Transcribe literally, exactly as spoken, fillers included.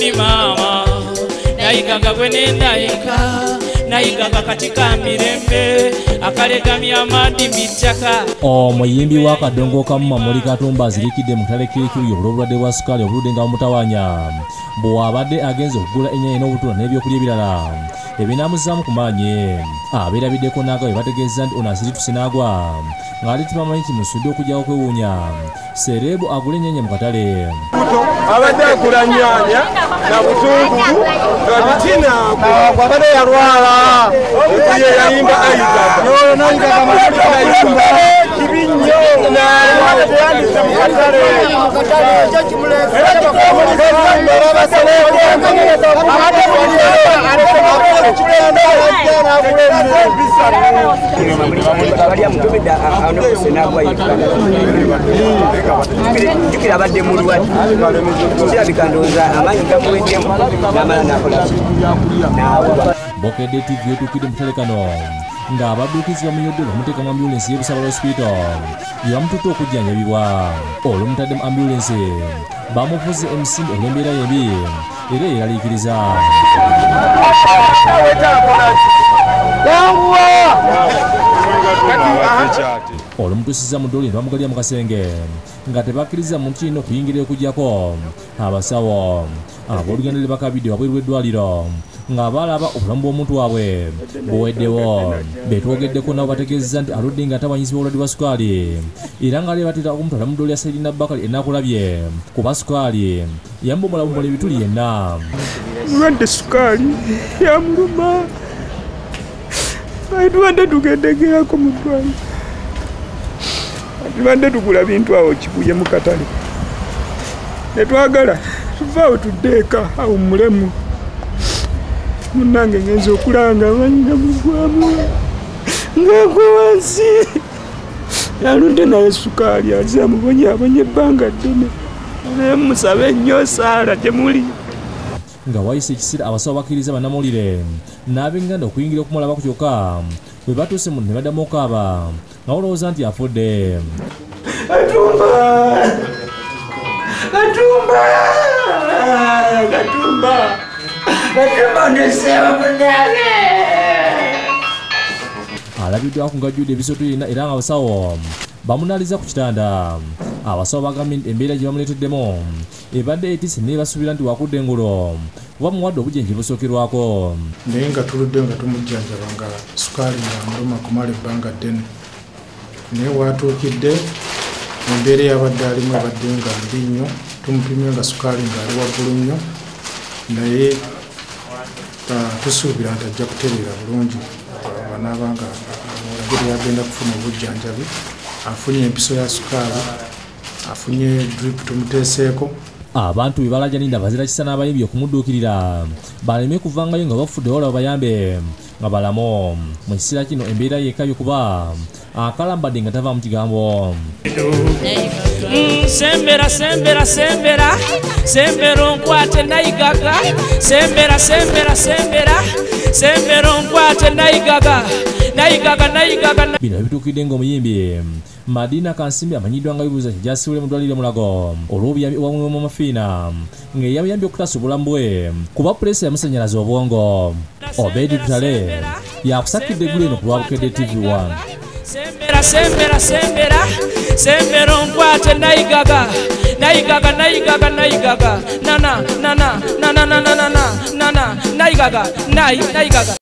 Mami mama nayigaga gwe nendayika nayigaga katika mirembe akalegamya amadi mitaka. Omuyimbi wa kadongo kamuma muli Katumba azirikidde mu katale k'ekyuyi olw'obulwadde bwa sukaali obuludde nga bumutawanya bw'abadde agenze okugula ennyaanya n'obutula n'ebyokulya ebirala ebinaamuzaamu ku maanyi. Abeerabiddeko n'agaba bategeeza nti ono asirituse n'agwa ng'ate tebamanyi kimusudde okujjawo kwewuunya serebu agula ennyaanya mu katale. Abadde agula nnyaanya na butungulu nga bikinaago abadde yalwala okuye yayimba ayigaga kibinnyo teyandise mu katale jukira abadde mulwadde kirabika ndowooza amaanyi gamuweddemu n'amala n'akola Bokedde T V etuukidde mu katale kano ng'abadduukizi bamunyodde bamuteekamu ambulensi y'Ebusabala Hospital yamututte okujjanjabibwa olw'omutadde mu ambulensi bamuvuze emisinde olw'embeera yembi era yeraliikiriza. Olumutusiza mu ddoli ne bamugalira mu kasenge nga tebakkiriza muntu yenna okuyingira okujjako abasawo aboolugendo lwe bakabidde wabweru w'eddwaliro nga balaba obulamu bw'omuntu waabwe buweddewo. Betwogeddeko nabo bategeeza nti aludde nga atawanyizibwa obulwadde bwa sukaali era nga leebatera okumutwala mu ddoli ya Saidina Bakali enaakulabye kuba sukaali yamubombolabombola ebituli yenna. Mulwadde sukaali yamuluma tubadde tugendegerako mu ddwaliro tubadde tugula bintu awo kibuye mu katale netwagala tuvaawo tudde eka awummulemu munnange ngenza okulanga amanyi gamugwamu ngagwe wansi yaludde naye sukaali aze amubonyaabonye ebbanga ddene naye musabe nnyo saala gyemuli. Nga wayise ekiseera abasawo bakkiriza bannamawulire n'ab'enganda okuyingira okumulabako kyokka bwe batuuse mu ne baddamu okaaba nga balowooza nti afudde. Katumba! Katumba! Katumba! Katumba ndeseeba munnange! Alabiddwa ku ng'ajjudde ebisoto yenna era nga abasawo bamunaaliza ku kitanda. Abasawo bagambye nti embeera gye bamuleeteddemu ebadde etise naye basuubira nti wakudde engalo oba muwadde obujjanjabi busookerwako. Naye nga tuludde nga tumujjanjaba nga sukaali ng'amuluma kumala ebbanga ddene naye waatuukidde embeera eyabadde alimu ebadde nga mbi nnyo tumupimye nga sukaali ng'ali waggulu nnyo naye tusuubira nti ajja kutereera bulungi banaaba nga olagire yagenda kufuna obujjanjabi afunye empiso ya sukaali afunye drip tumuteeseeko. Abantu be balajjaninda bazira kisa n'abayimbi okumudduukirira baleme kuvangayo nga bafudde wala babayambe nga balamu mu kiseera kino embeera yekka yokuba akalambadde nga tava mu kigambo. Sembera sembera sembera sembera onkwate nayigaga sembera sembera sembera sembera onkwate nayigaga nayigaga nayigaga. Bino bituukidde ng'omuyimbi Madina Kansimbi amanyiddwa nga bibuuza ky'agyasiibule mu ddwaliro Mulago olw'obuyambi obwamulema mu mafiina ng'eyamuyambye okutaasa obulamu bwe kuba puleesa yamusanyalaza obwongo. Obedi Tutale yakusakidde eggulu eno ku lwa Bukedde T V one. Sembera sembera sembera sembera onkwate nayigaga nayigaga nayigaga nayigaga nana nana nana nana nana nana nayigaga nayi nayigaga.